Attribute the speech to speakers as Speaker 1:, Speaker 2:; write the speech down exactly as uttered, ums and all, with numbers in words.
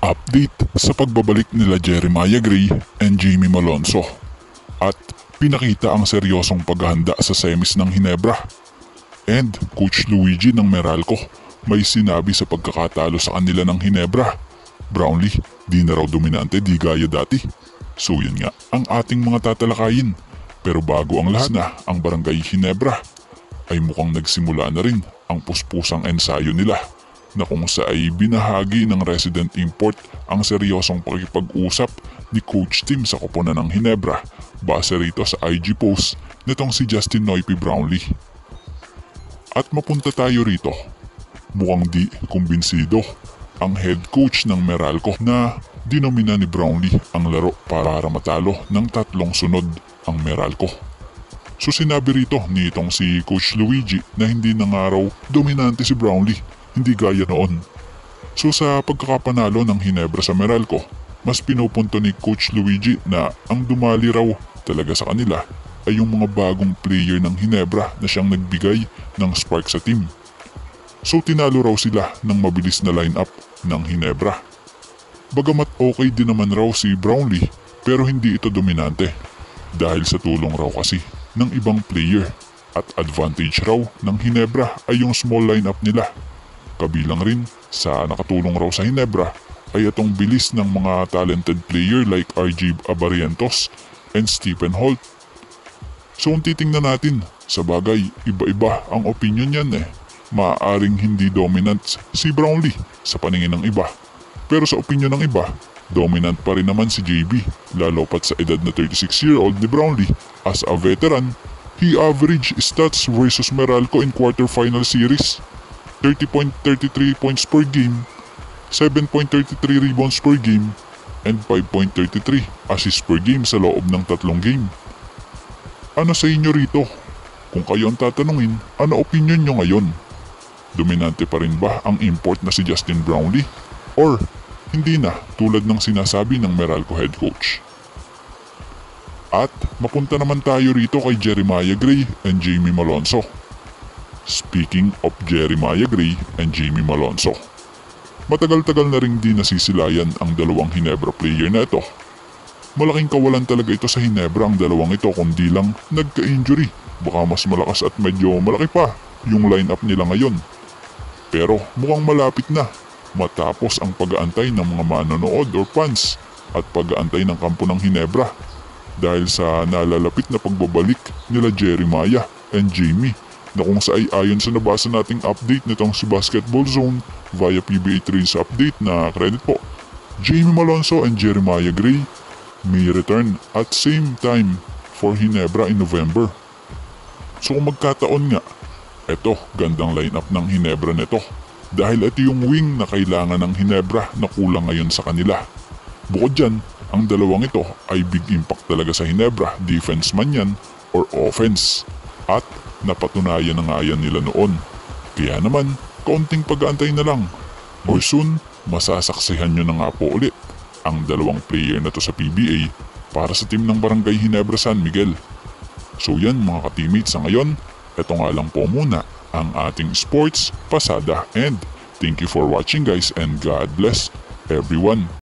Speaker 1: Update sa pagbabalik nila Brgy and Malonzo at pinakita ang seryosong paghahanda sa semis ng Ginebra. And Coach Luigi ng Meralco may sinabi sa pagkakatalo sa kanila ng Ginebra. Brownlee, di na raw dominante di gaya dati. So yun nga ang ating mga tatalakayin. Pero bago ang lahat na ang barangay Ginebra ay mukhang nagsimula na rin ang puspusang ensayo nila na kung sa ay binahagi ng resident import ang seryosong pakipag-usap ni Coach Tim sa koponan ng Ginebra base rito sa I G post nitong si Justin Noype Brownlee. At mapunta tayo rito, mukhang di kumbinsido ang head coach ng Meralco na dinomina ni Brownlee ang laro para matalo ng tatlong sunod ang Meralco. So sinabi rito nitong si Coach Luigi na hindi na nga raw dominante si Brownlee, hindi gaya noon. So sa pagkakapanalo ng Ginebra sa Meralco, mas pinupunto ni Coach Luigi na ang dumali raw talaga sa kanila ay yung mga bagong player ng Ginebra na siyang nagbigay ng spark sa team. So tinalo raw sila ng mabilis na lineup ng Ginebra. Bagamat okay din naman raw si Brownlee pero hindi ito dominante dahil sa tulong raw kasi ng ibang player at advantage raw ng Ginebra ay yung small lineup nila. Kabilang rin sa nakatulong raw sa Ginebra ay itong bilis ng mga talented player like R G Abarientos and Stephen Holt. So kung titingnan natin, sa bagay iba-iba ang opinion yan eh. Maaaring hindi dominant si Brownlee sa paningin ng iba. Pero sa opinion ng iba, dominant pa rin naman si J B lalo pat sa edad na thirty-six year old ni Brownlee. As a veteran, he average stats versus Meralco in quarterfinal series. thirty point three three points per game, seven point three three rebounds per game, and five point three three assists per game sa loob ng tatlong game. Ano sa inyo rito? Kung kayo ang tatanungin, ano opinion nyo ngayon? Dominante pa rin ba ang import na si Justin Brownlee? Or hindi na tulad ng sinasabi ng Meralco head coach? At mapunta naman tayo rito kay Brgy and Malonzo. Speaking of Brgy and Malonzo, matagal-tagal na rin di nasisilayan ang dalawang Ginebra player na ito. Malaking kawalan talaga ito sa Ginebra ang dalawang ito kundi lang nagka-injury. Baka mas malakas at medyo malaki pa yung lineup nila ngayon. Pero mukhang malapit na matapos ang pag-aantay ng mga manonood or fans at pag-aantay ng kampo ng Ginebra dahil sa nalalapit na pagbabalik nila Jeremiah and Jamie na kung sa ay ayon sa nabasa nating update nitong si Basketball Zone via P B A Trades update na credit po, Jamie Malonzo and Jeremiah Gray may return at same time for Ginebra in November. So kung magkataon nga, eto gandang lineup ng Ginebra neto dahil ito yung wing na kailangan ng Ginebra na kulang ngayon sa kanila. Bukod dyan, ang dalawang ito ay big impact talaga sa Ginebra, defense man yan or offense, at napatunayan na nga yan nila noon. Kaya naman, kaunting pag-aantay na lang. Or soon, masasaksihan nyo na nga po ulit ang dalawang player na to sa P B A para sa team ng Barangay Ginebra San Miguel. So yan mga ka-teammates, sa ngayon, eto nga lang po muna ang ating sports pasada and thank you for watching guys and God bless everyone.